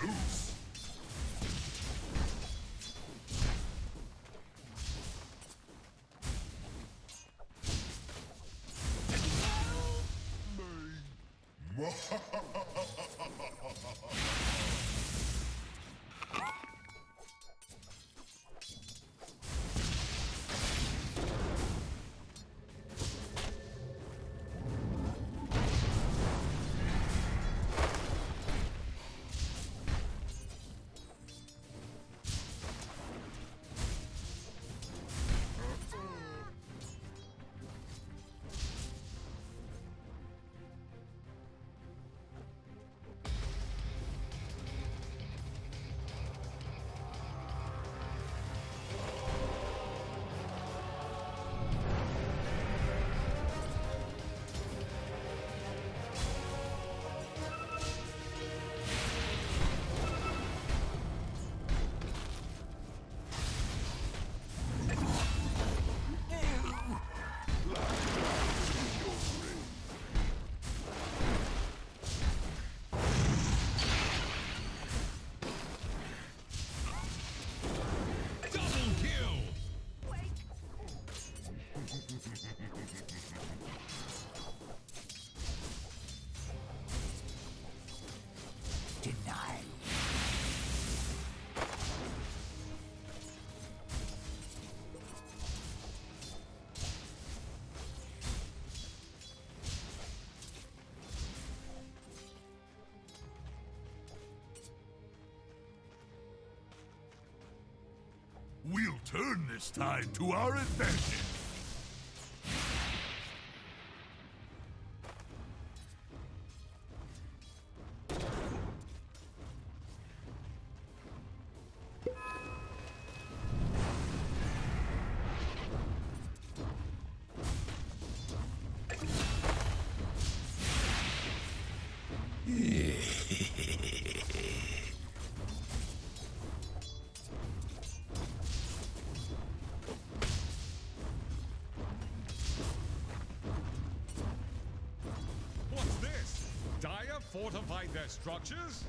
Zeus! We'll turn this tide to our advantage. What's this? Dire fortified their structures?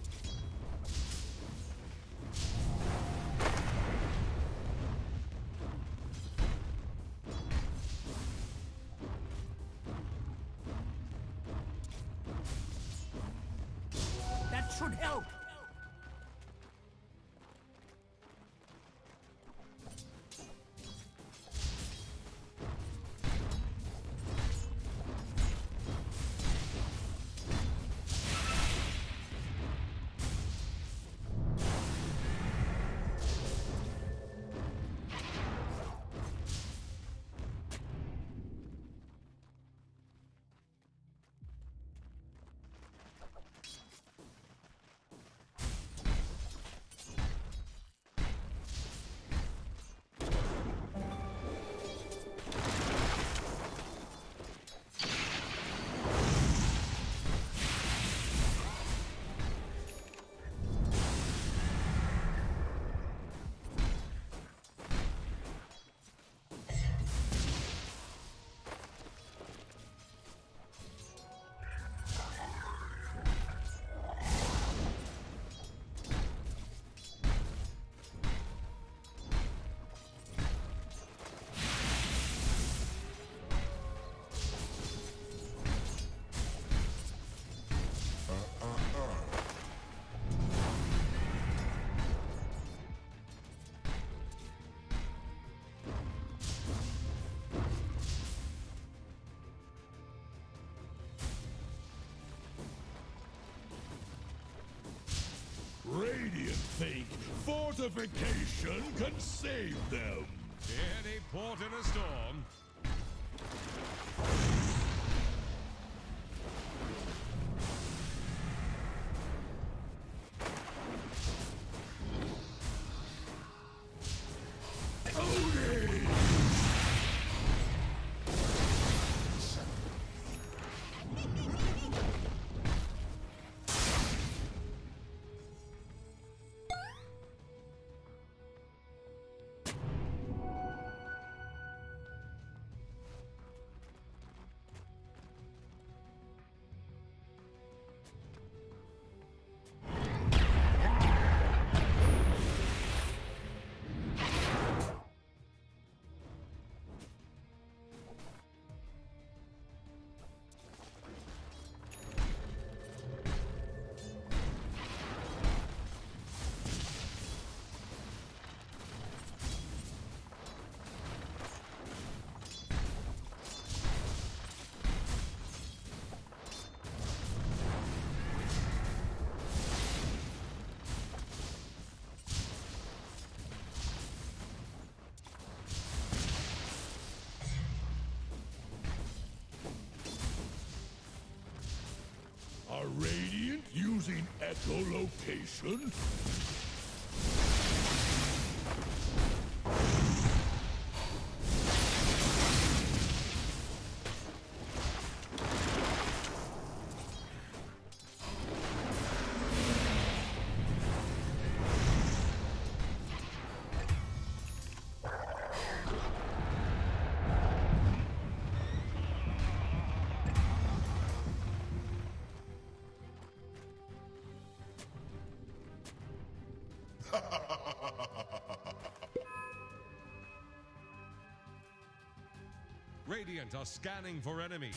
That should help! Radiant think fortification can save them. Any port in a storm. Using echolocation? Radiant are scanning for enemies.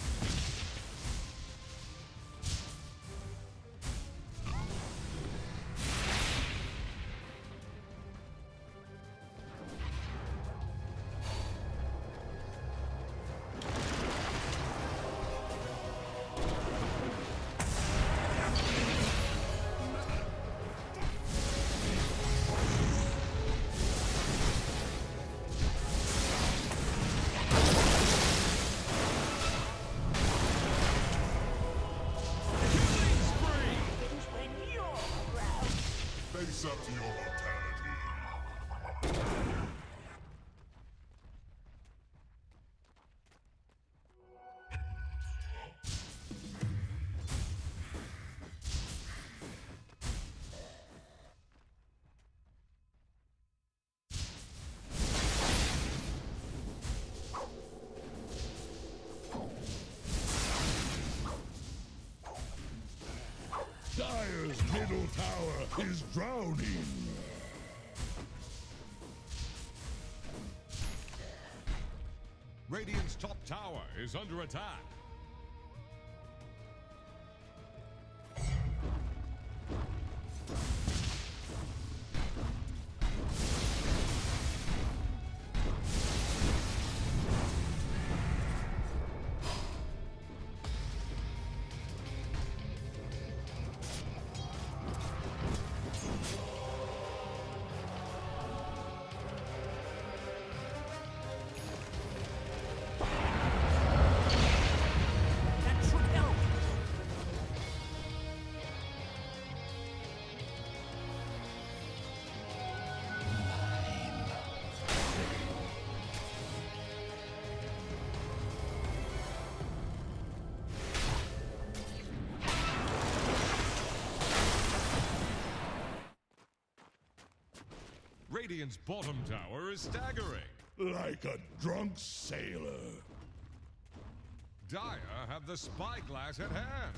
Face up to your mortality. Dire's middle tower is drowning. Radiant's top tower is under attack. Radiant's bottom tower is staggering. Like a drunk sailor. Dire have the spyglass at hand.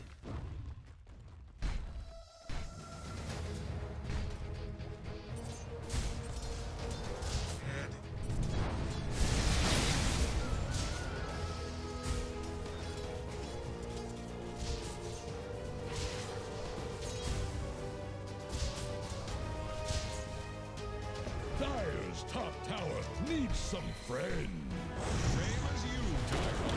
Dire's top tower needs some friends. Same as you, Dire.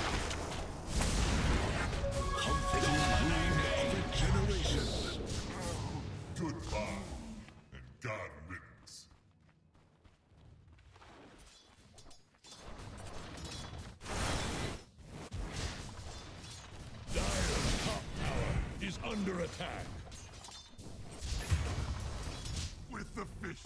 Comforting dream of a generation. Goodbye, and God riddance. Dire's top tower is under attack. With the fish.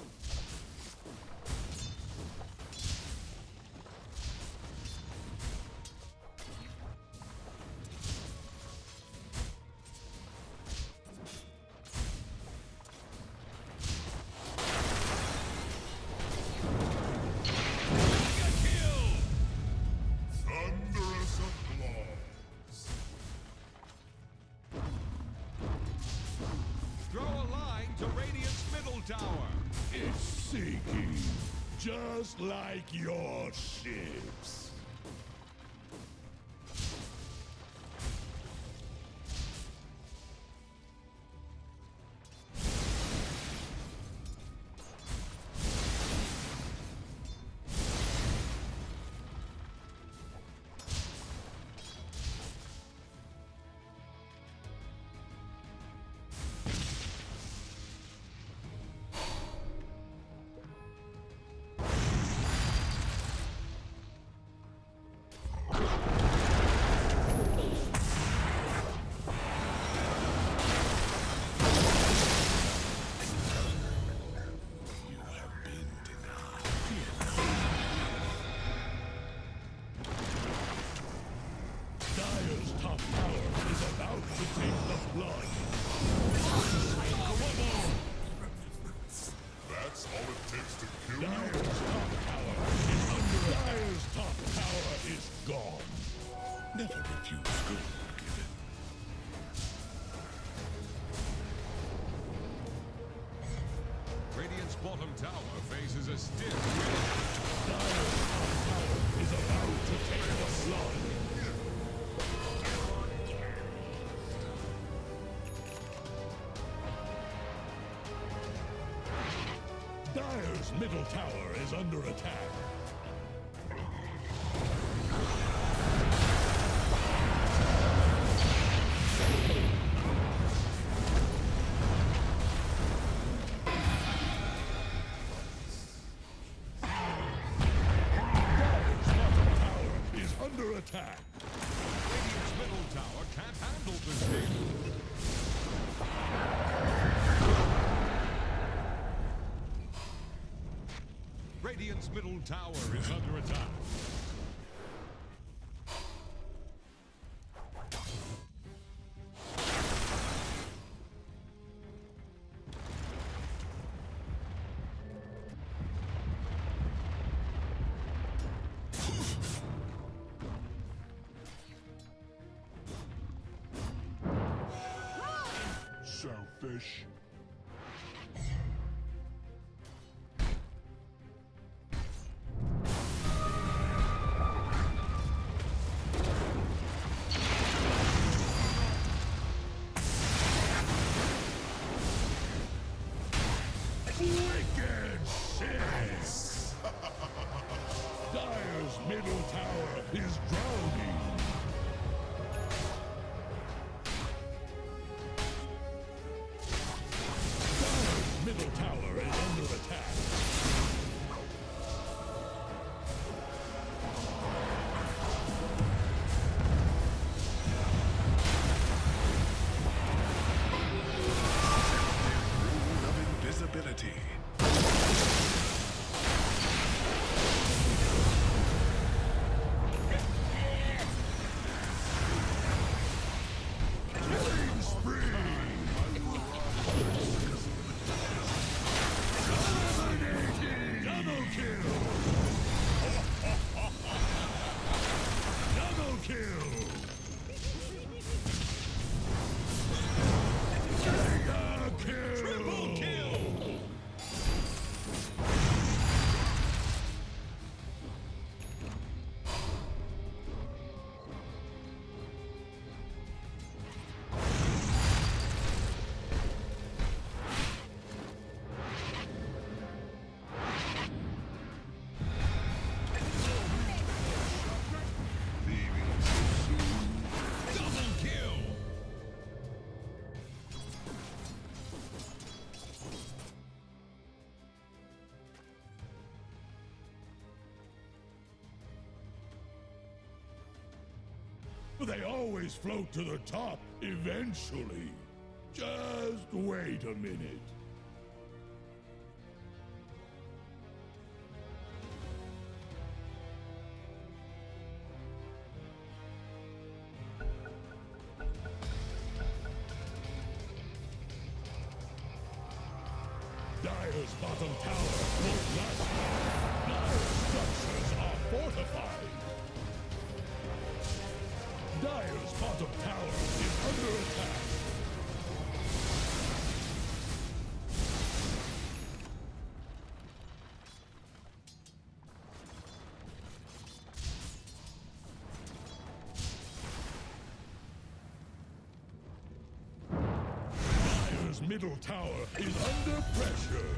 Thunderous applause. Throw a line to Radiant's middle tower. It's sinking, just like your ships. raises a stiff Is about to take the flood. Dire's middle tower is under attack. Attack. Radiant's middle tower can't handle this game. Radiant's middle tower is under attack. Selfish. Wicked shit! Dire's middle tower is drowning. Middle tower is under attack. Rule of invisibility. Killing spree! Double kill! Double kill! Mega kill! Triple kill! They always float to the top eventually. Just wait a minute. Dire's bottom tower won't last long. Dire's structures are fortified. Dire's bottom tower is under attack. Dire's middle tower is under pressure.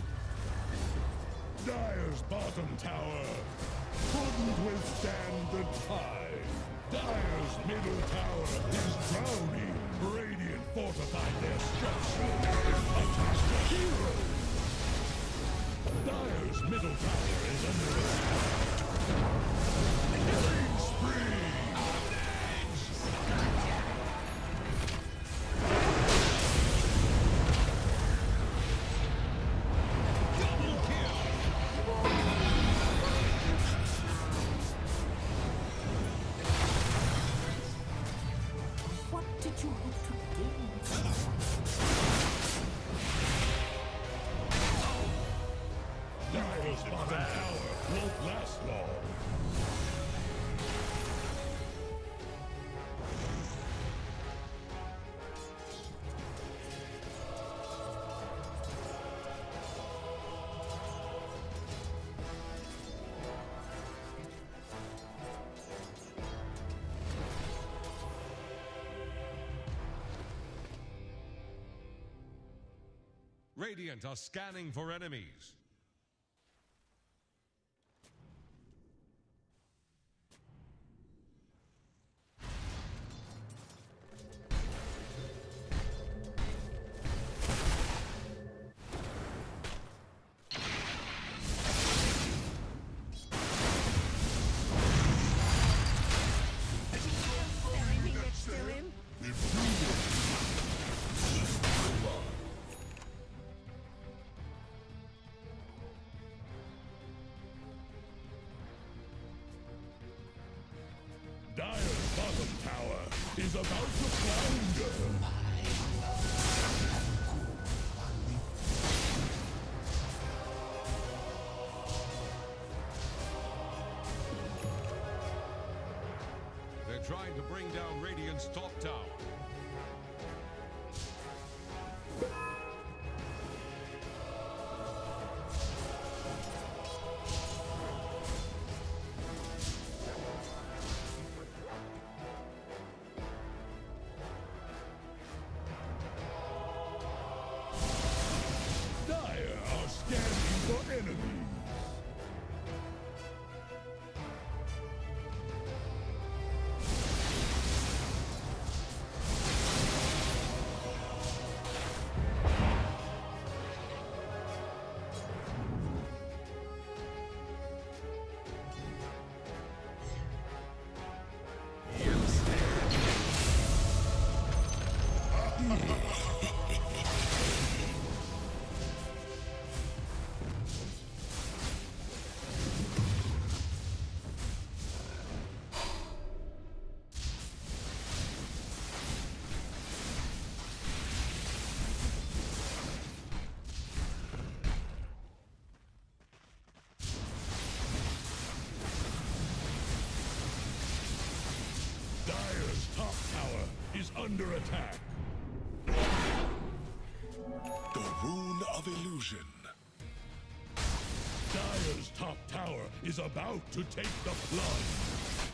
Dire's bottom tower couldn't withstand the tide. Dire's middle tower is drowning. Radiant fortified their structure. Attack the heroes. Dire's middle tower is under attack. Killing spree. Dire's bottom tower won't last long. Radiant are scanning for enemies. Dire's bottom tower is about to flounder. They're trying to bring down Radiant's top tower. Dire are scanning for enemies. Dire's top tower is under attack. The Rune of Illusion. Dire's top tower is about to take the plunge.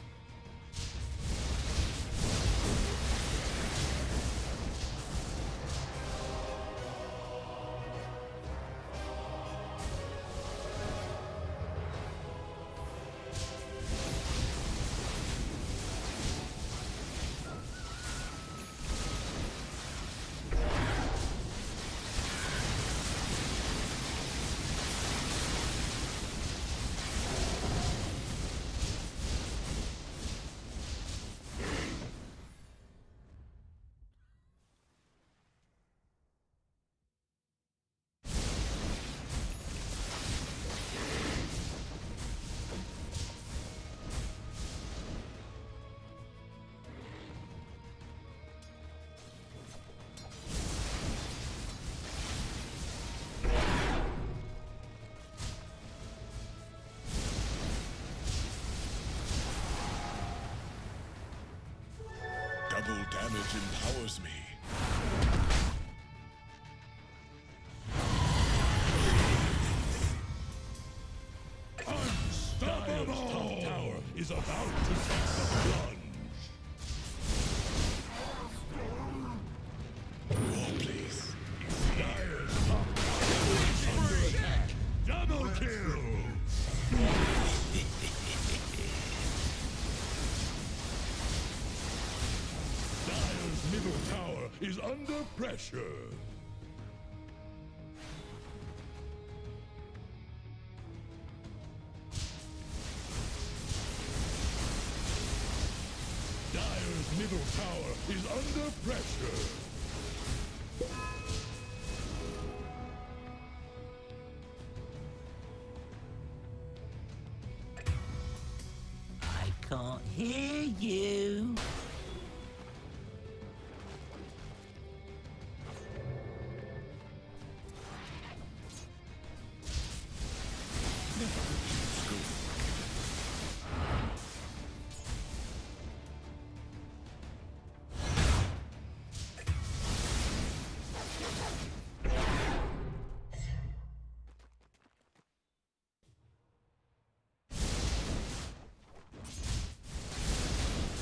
Double damage empowers me. Unstoppable! Dire's top tower is about to take the plunge. War, please. Dire's top tower is under attack. Double kill! Dire's middle tower is under pressure. Dire's middle tower is under pressure. I can't hear you.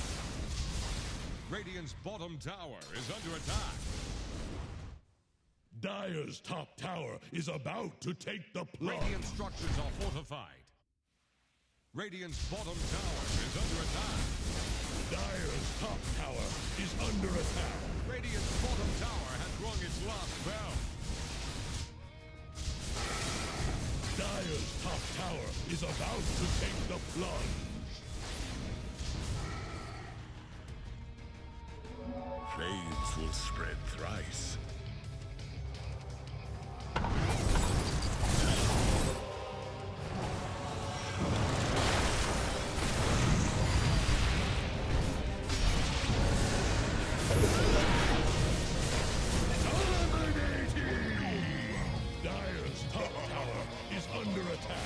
Radiant's bottom tower is under attack. Dire's top tower is about to take the plunge. Radiant structures are fortified. Radiant's bottom tower is under attack. Dire's top tower is under attack. Radiant's bottom tower has rung its last bell. Dire's top tower is about to take the plunge. Flames will spread thrice. Dire's top tower is under attack.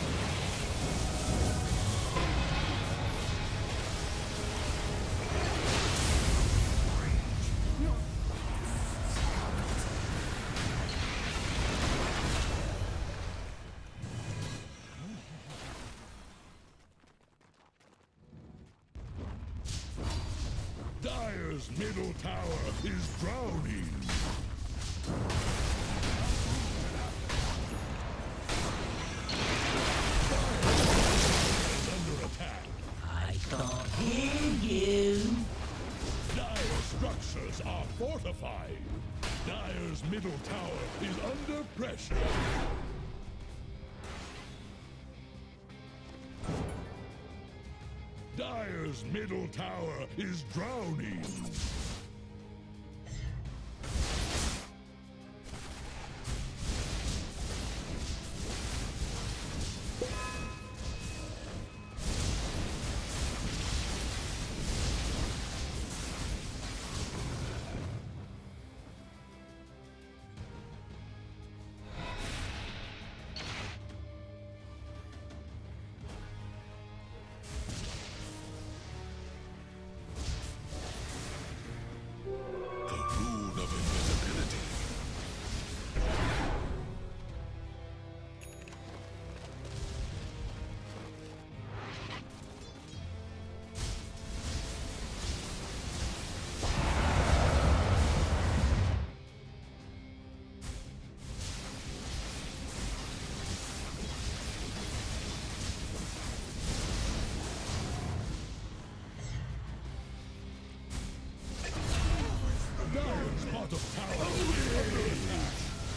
Dire's middle tower is drowning. I can't hear you. Dire's structures are fortified. Dire's middle tower is under pressure. Dire's middle tower is drowning. The rune of invisibility. Dire's bottom tower is under attack.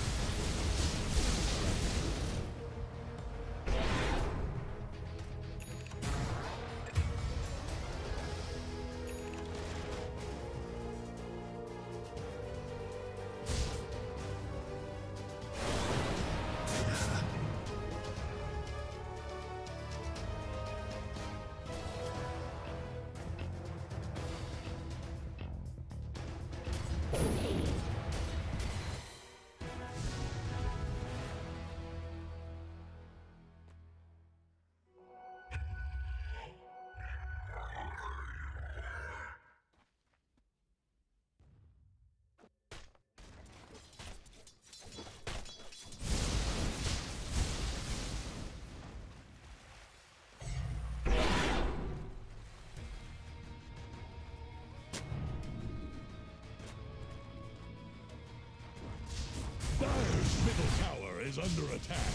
Dire's middle tower is under attack.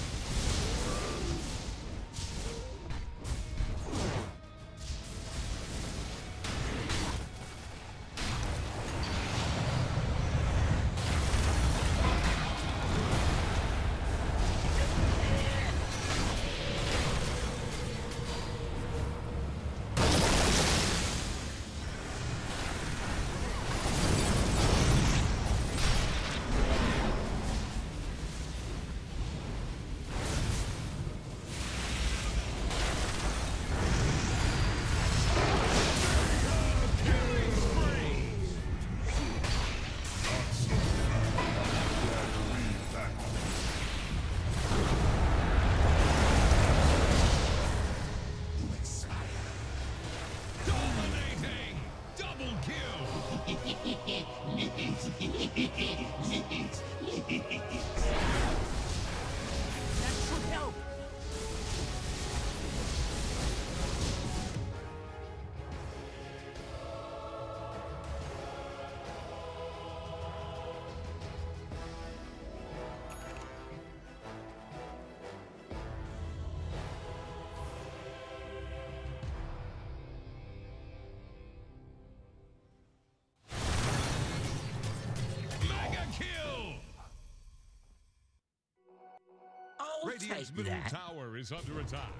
Radiant's take middle that. tower is under attack.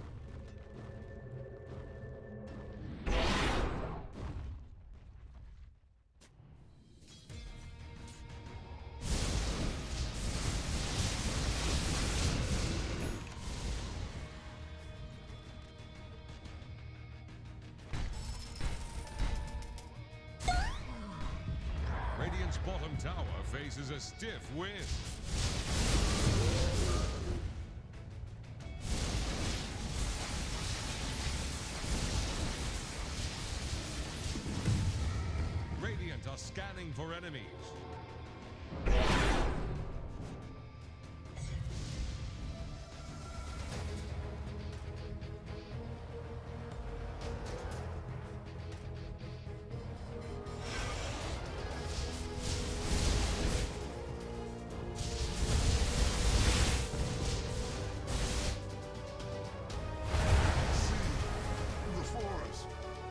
Radiant's bottom tower faces a stiff wind. Radiant are scanning for enemies. The forest.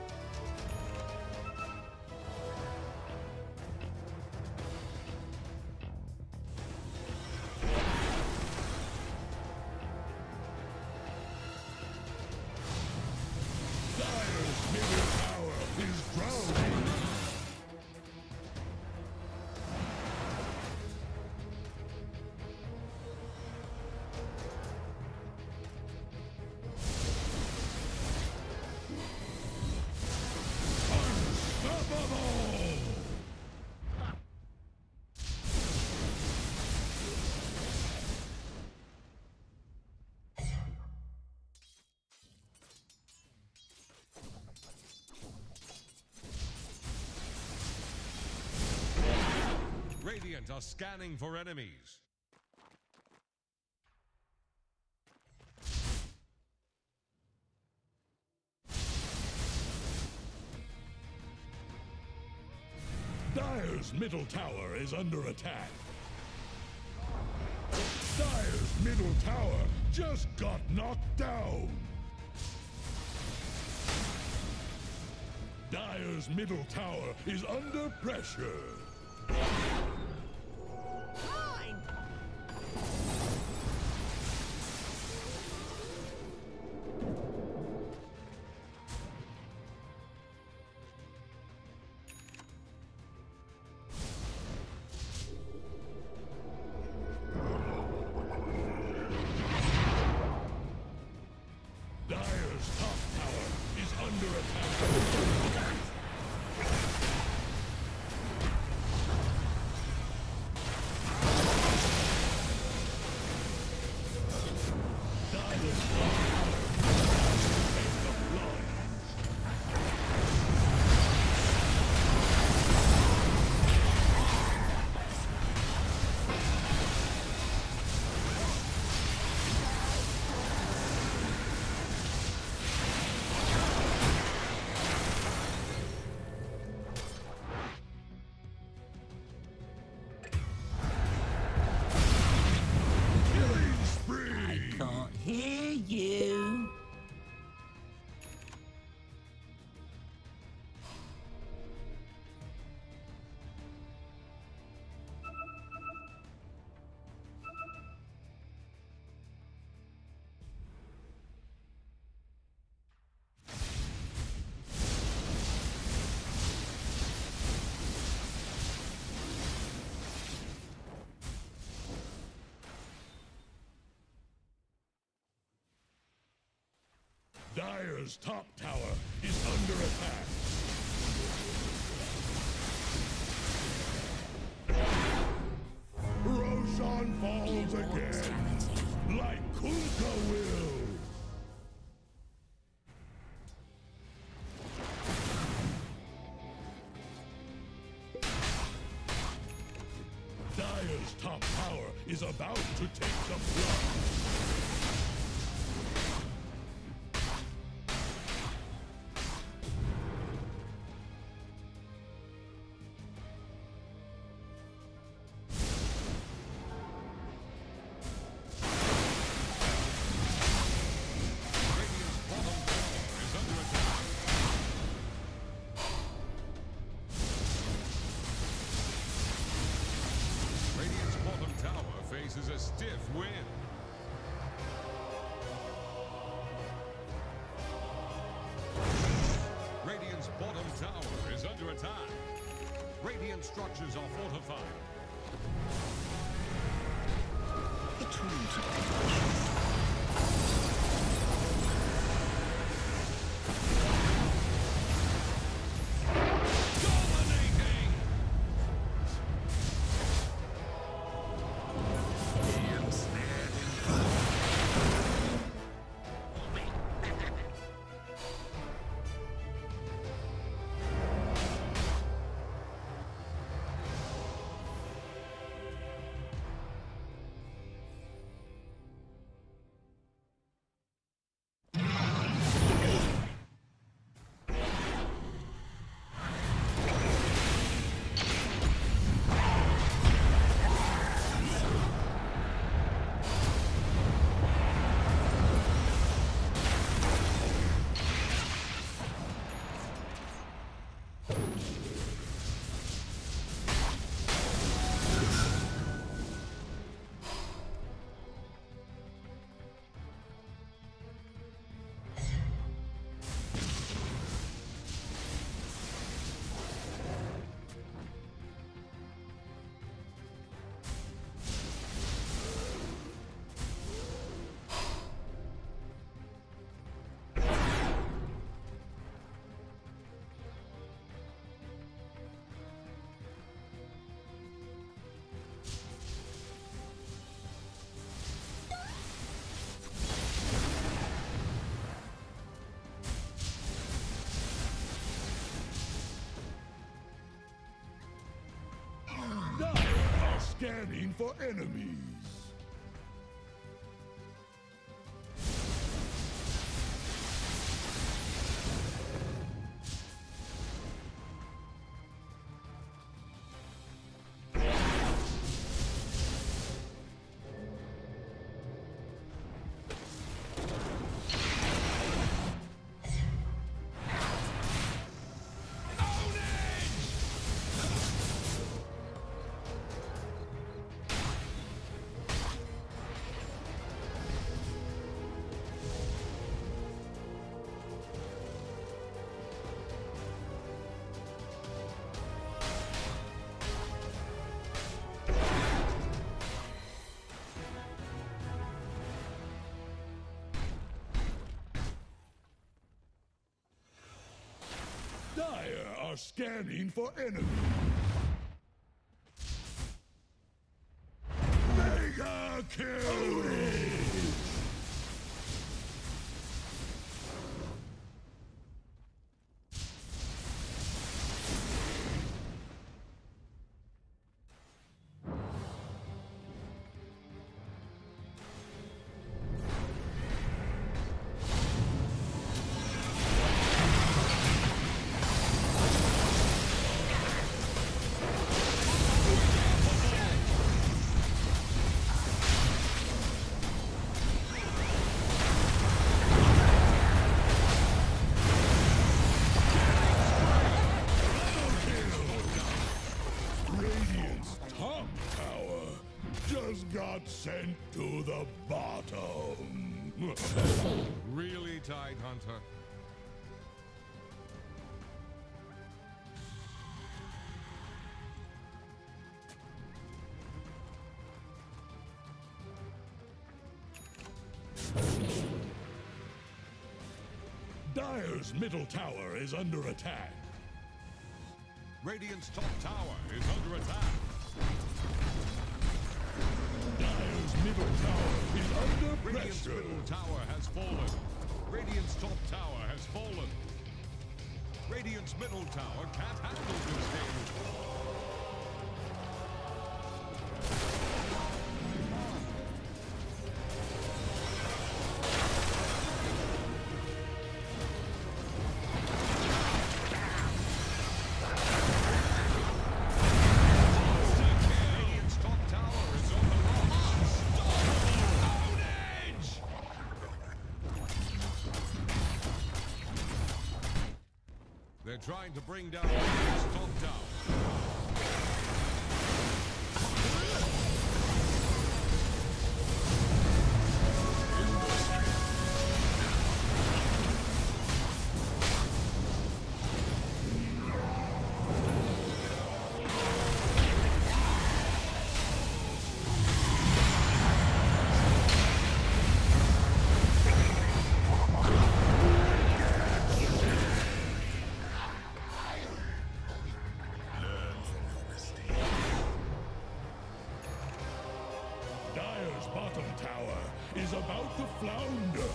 Dire's middle tower is drowning. Unstoppable! Radiant are scanning for enemies. Dire's middle tower is under attack. Dire's middle tower just got knocked down. Dire's middle tower is under pressure. Dire's top tower is under attack. Dire's top tower is the plunge. Killing spree! Can't hear you. Dire's top tower is under attack. Roshan falls again, like Kunkka will. Dire's top tower is about to take the plunge. Radiant's bottom tower is under attack. Radiant's bottom tower faces a stiff wind. tower is under attack. Radiant structures are fortified. Attune to deep. Scanning for enemies. Dire are scanning for enemies. Mega kill! Got sent to the bottom. Really, Tidehunter? Dire's middle tower is under attack. Radiant's top tower is under attack. Dire's middle tower is under Radiant's pressure. middle tower has fallen. Radiant's top tower has fallen. Radiant's middle tower can't handle this damage. They're trying to bring down Radiant's top tower. Dire's bottom tower is about to flounder.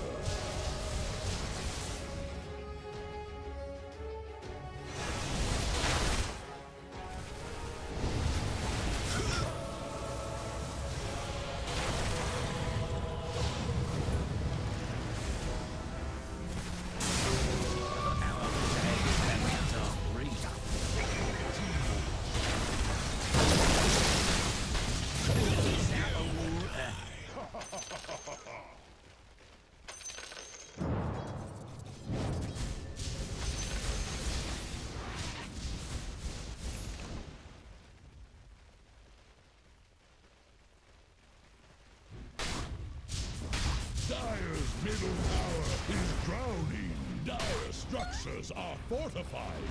Dire's middle tower is drowning. Dire's structures are fortified.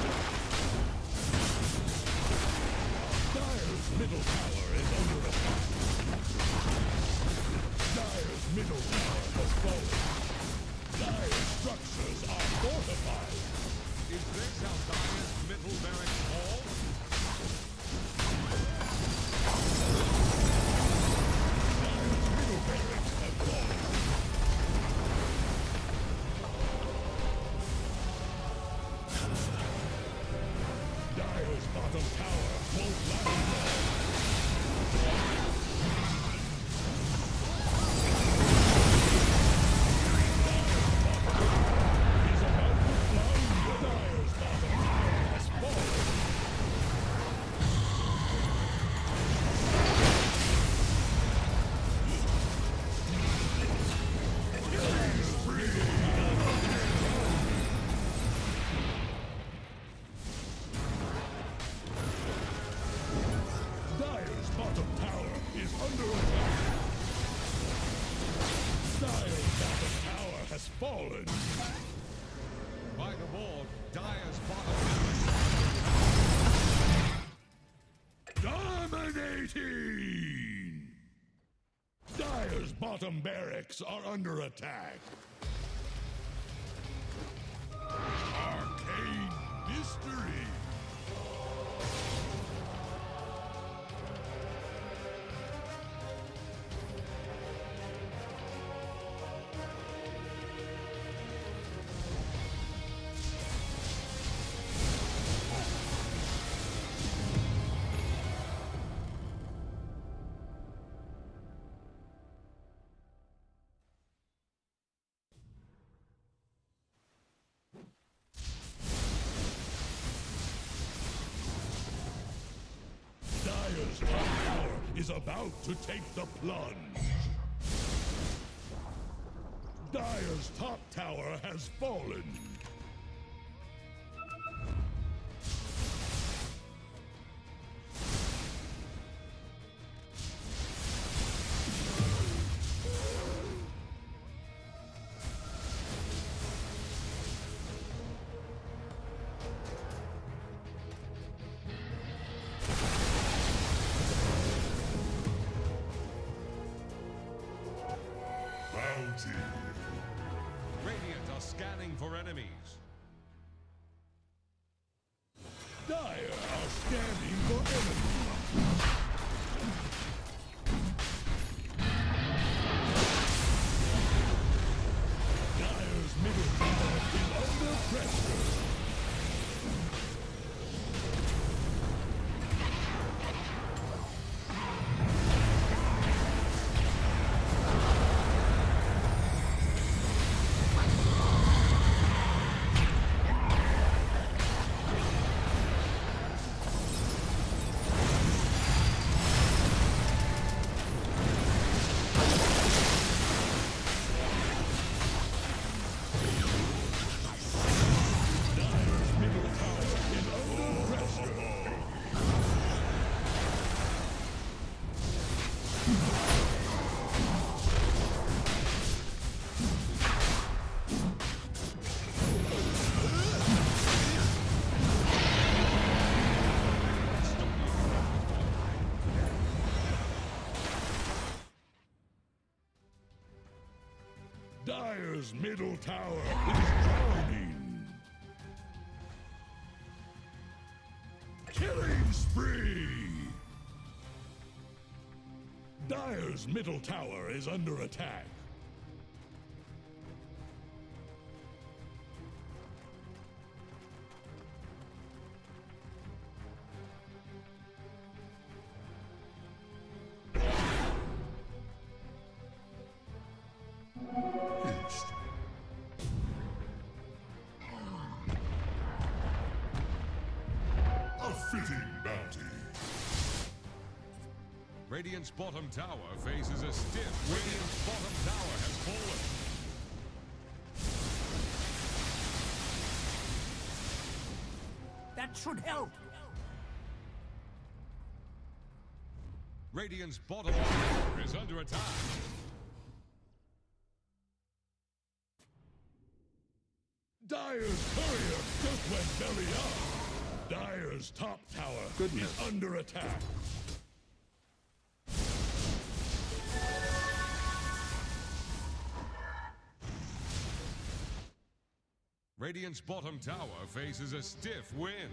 Dire's middle tower is under attack. Dire's middle tower has fallen. Dire's structures are fortified. Is this how Dire's middle barracks fall? Dire's middle barracks have fallen. Dire's bottom tower won't last long. Is about to flounder. Dire's bottom tower has fallen. Dire's bottom tower is under attack. Dire's bottom tower has fallen. By the board, Dire's bottom Dominating! Dire's bottom barracks are under attack. Arcane mystery. Dire's top tower is about to take the plunge. Dire's top tower has fallen. Bounty. Radiant are scanning for enemies. Dire are scanning for enemies. Dire's middle tower is under pressure. Dire's middle tower is under pressure. Dire's middle tower is drowning. Killing spree! Dire's middle tower is under attack. Haste. A fitting bounty. Radiant's bottom tower faces a stiff. Radiant's bottom tower has fallen. That should help. Radiant's bottom tower is under attack. Dire's courier just went belly up. Dire's top tower is under attack. Radiant's bottom tower faces a stiff wind.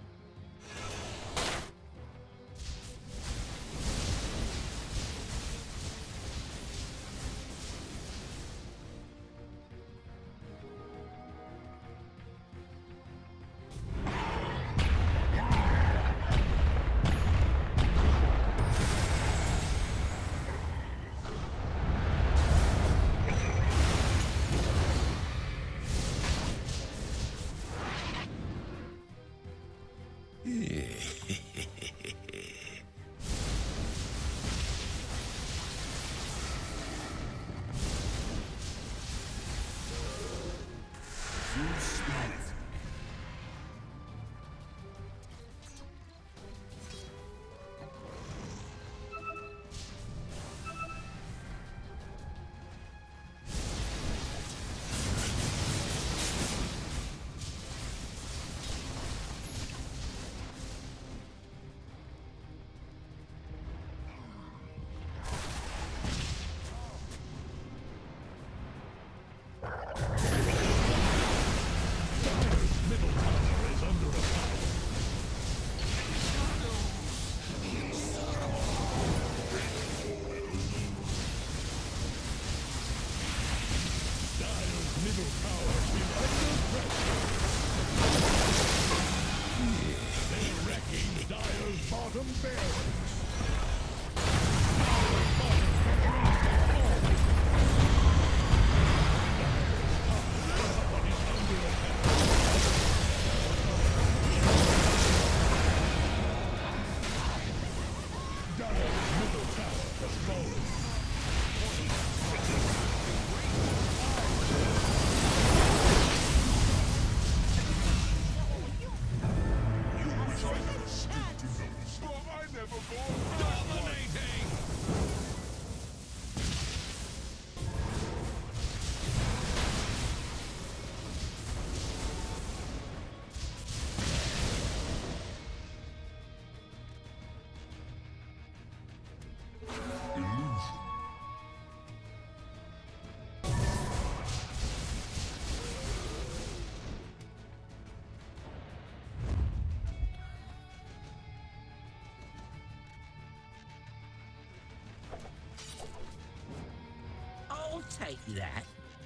I'll take that.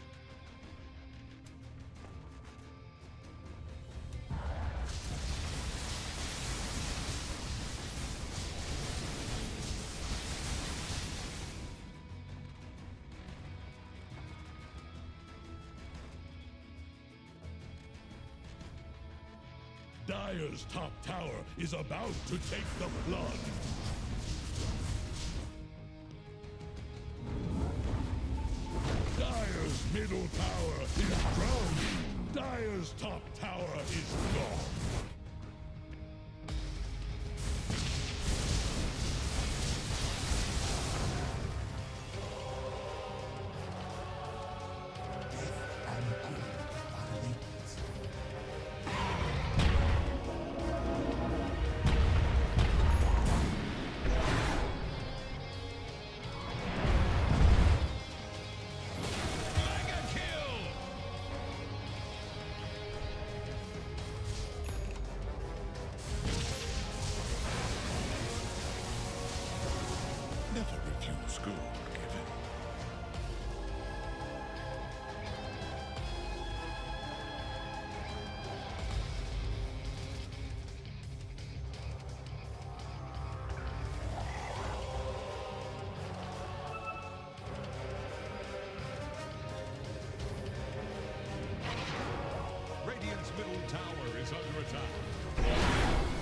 Dire's top tower is about to take the flood. Dire's middle tower is drowning. Dire's top tower is gone. feels good given. Radiant's middle tower is under attack.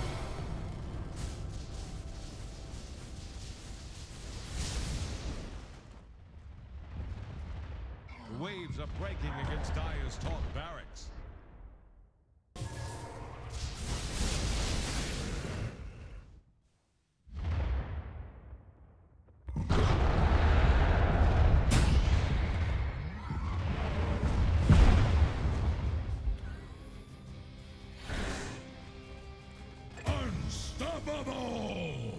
The waves are breaking against Dire's top barracks. Unstoppable!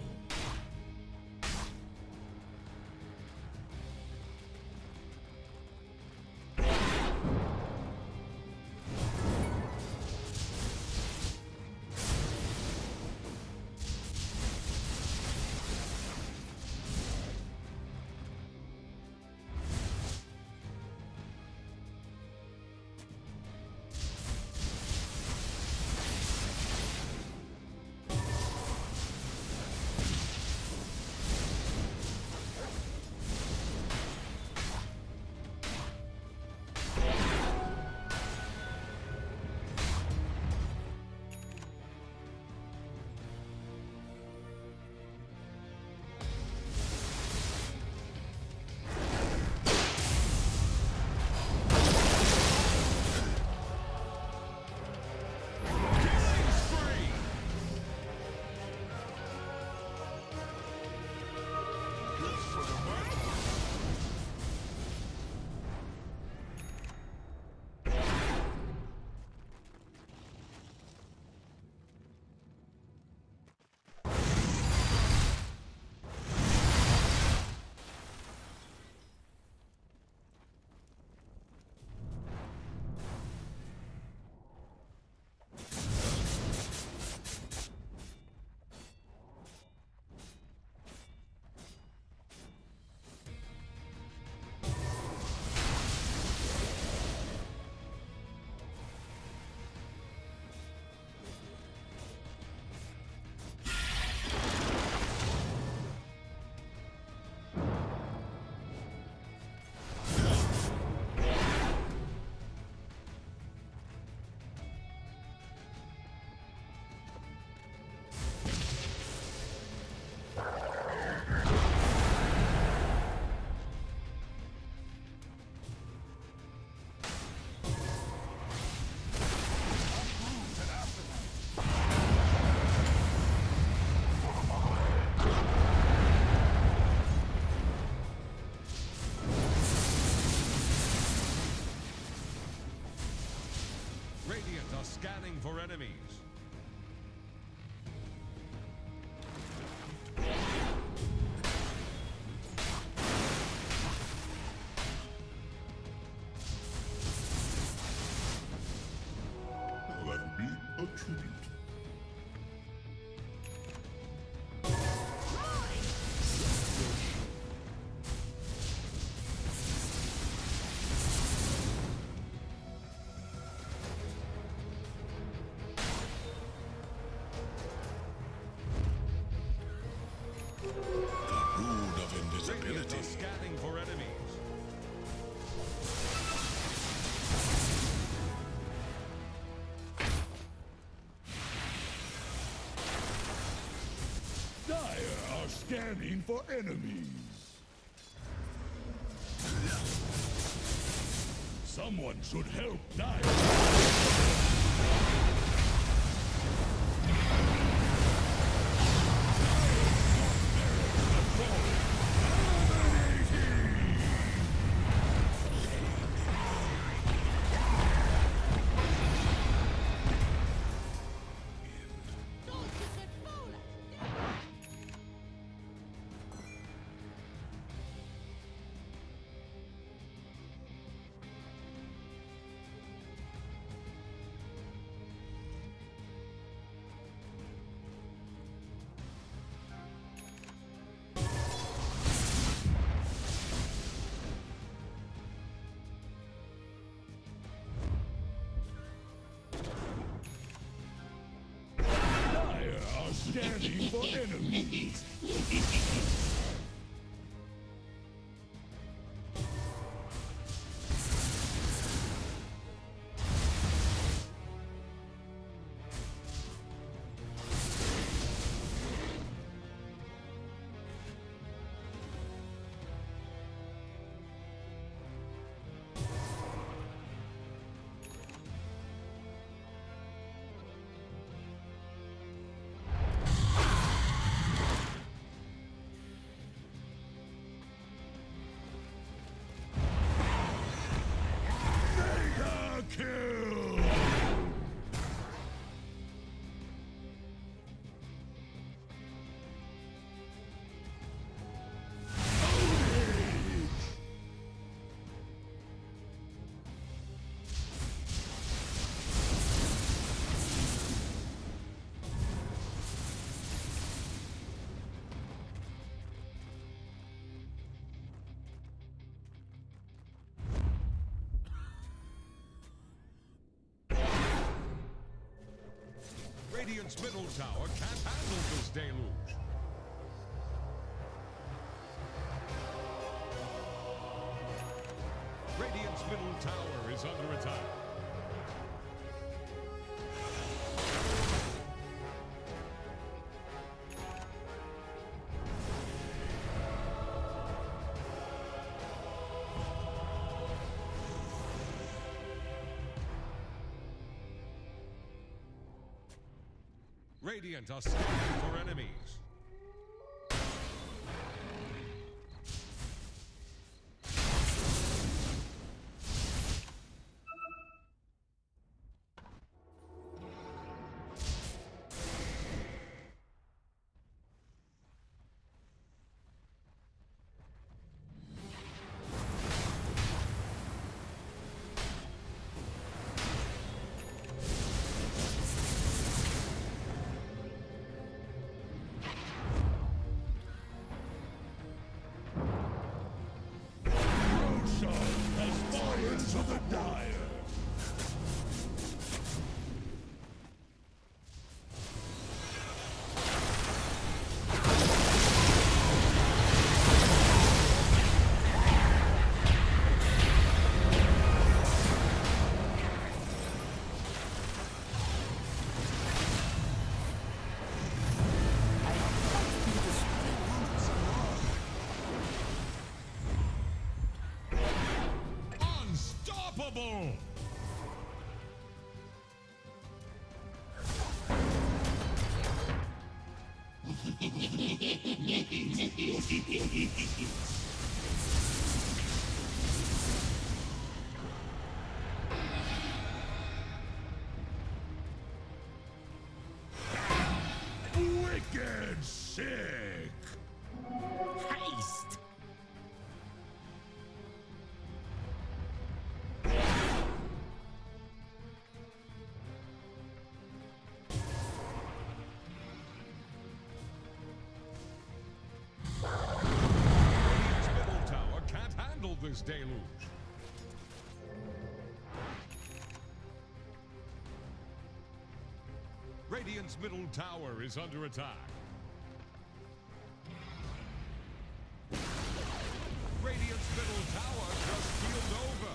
Radiant are scanning for enemies. That would be a tribute. Rune of Radiant invisibility. are scanning for enemies. Dire are scanning for enemies. Someone should help Dire. Radiant's middle tower can't handle this deluge. Radiant's middle tower is under attack. Radiant are scanning for enemies. Wicked sick! Haste! This deluge. Radiant's middle tower is under attack. Radiant's middle tower just healed over.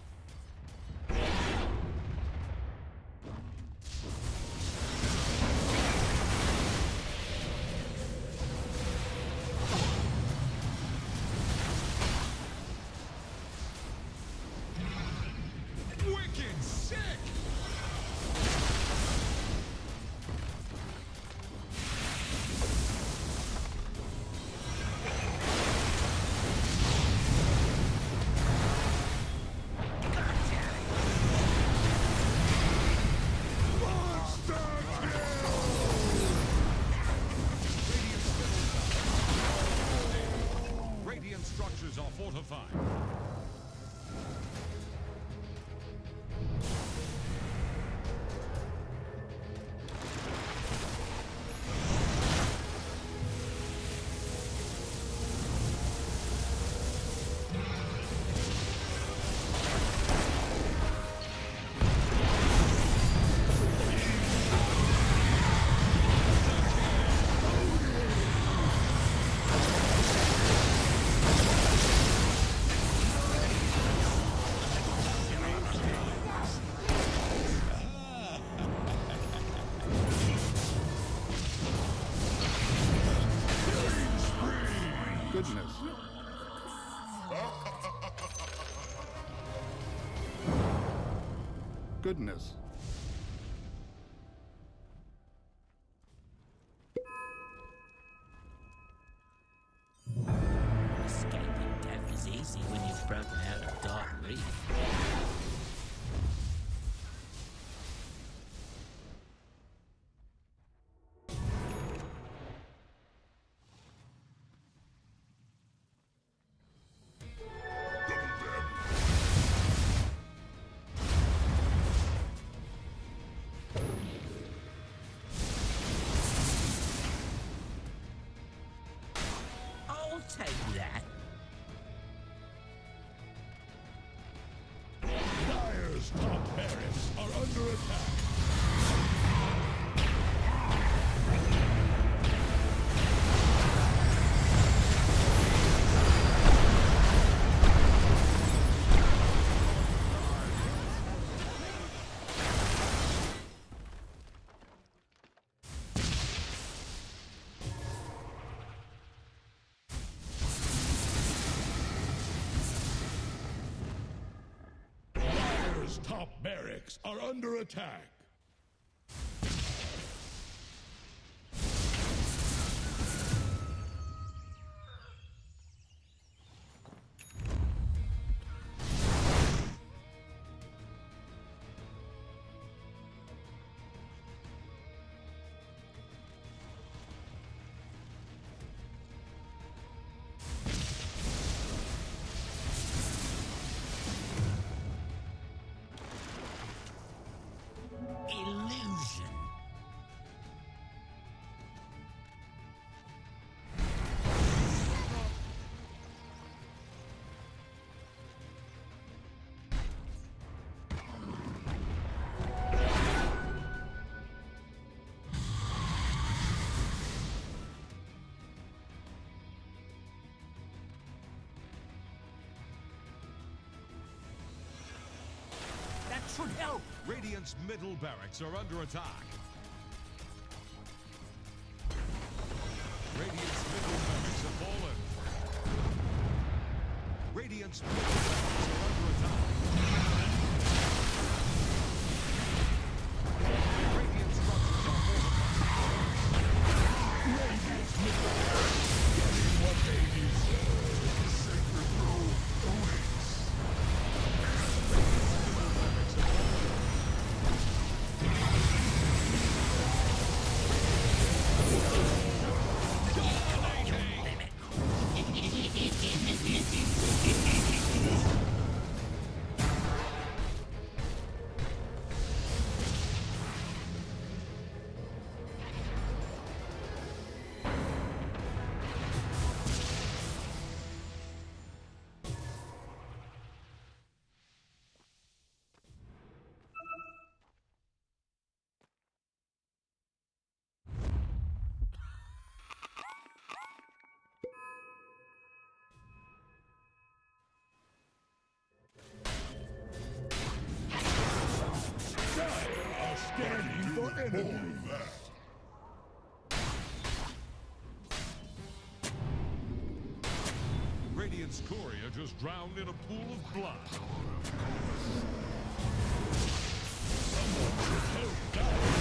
Structures are fortified. Goodness. Goodness. Escaping death is easy when you've broken out of Dark Reef. I'll take that. Dire's top barracks are under attack. Dire's top barracks are under attack. Illusion. That should help. Radiant's middle barracks are under attack. Radiant's middle barracks have fallen. Radiant's middle barracks are under attack. Radiant structures are fortified. Radiant's middle barracks getting what they deserve. Sacred rule awaits. Barracks have fallen. Scanning for enemy. Radiant's courier just drowned in a pool of blood. Someone should help Dire.